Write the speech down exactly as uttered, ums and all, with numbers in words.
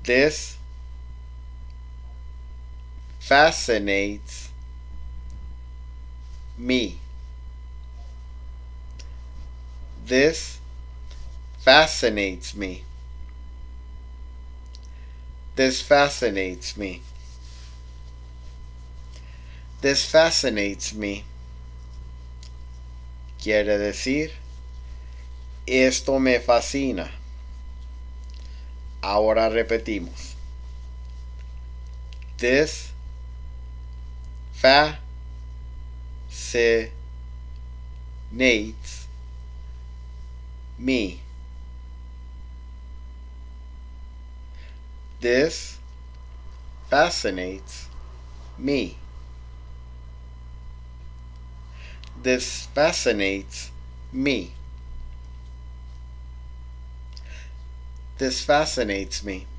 This fascinates me. This fascinates me. This fascinates me. This fascinates me. Quiere decir, esto me fascina. Ahora repetimos. This fascinates me. This fascinates me. This fascinates me. This fascinates me.